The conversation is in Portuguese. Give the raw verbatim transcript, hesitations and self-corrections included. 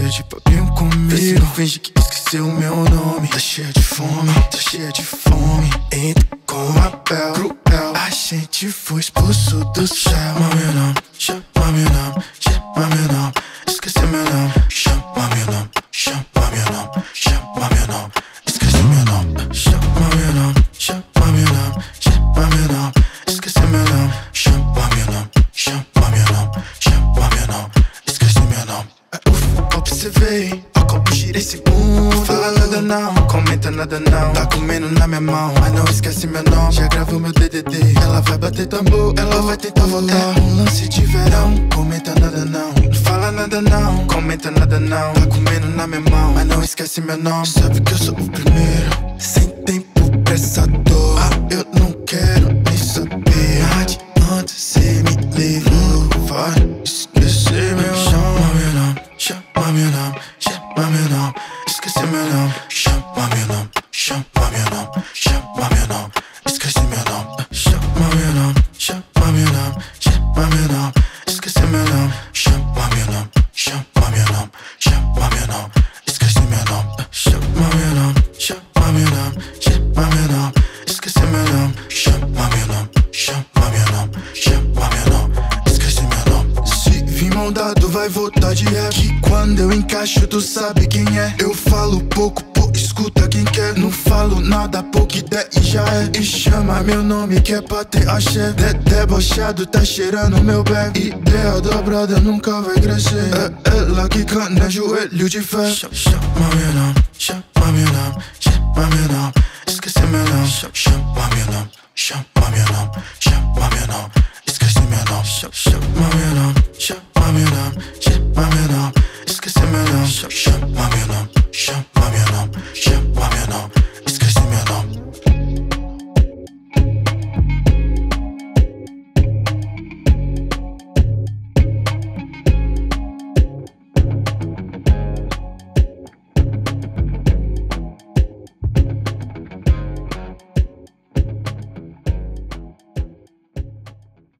cheia de papinho comigo. Vê se não finge que esqueceu o meu nome. Tá cheia de fome, tá cheia de fome. Entra com o papel cruel. A gente foi expulso do céu. Chama meu nome, chama meu nome, chama meu nome. Esqueci meu nome, chama meu nome, chama meu nome, chama meu nome. Esqueci meu nome, chama meu nome, chama meu nome, chama meu nome. Esqueci meu nome, chama meu nome, chama meu nome, chama meu nome. Esqueci meu nome. Observei, o copo gira em segundo. Fala nada não, comenta nada não. Tá comendo na minha mão, mas não esquece meu nome. Já gravou meu D D D. Ela vai bater tambor, ela vai tentar voltar. É um lance de verão, comenta nada não. Não fala nada não, comenta nada não. Tá comendo na minha mão, mas não esquece meu nome. Sabe que eu sou o primeiro, sem tempo pra essa dor. Ah, eu não quero nem saber. Não adianta cê me levou, vai esquecer meu nome. Chama meu nome, chama meu nome, chama meu nome. Esqueci meu nome, chama meu nome, chama meu nome, chama meu nome. Esqueci meu nome, chama meu nome, chama meu nome, chama meu nome. Esqueci meu nome, chama meu nome, chama meu nome, chama meu nome. Esqueci meu nome, chama meu nome, chama meu nome, chama meu nome. Esqueci meu nome, chama meu nome, chama meu nome, chama meu nome. Esqueci meu nome. Se vir mão dado vai voltar de ré. Que quando eu encaixo tu sabe quem é. Eu falo pouco, pô, escuta quem quer. Não falo nada, pouco ideia e já é. E chama meu nome que é pra ter axé. De debochado tá cheirando meu bag. Ideia dobrada nunca vai crescer. É ela que canta, joelho de fé. Chama meu nome, chama meu nome, chama meu nome. Esqueci meu nome, chama meu nome, chama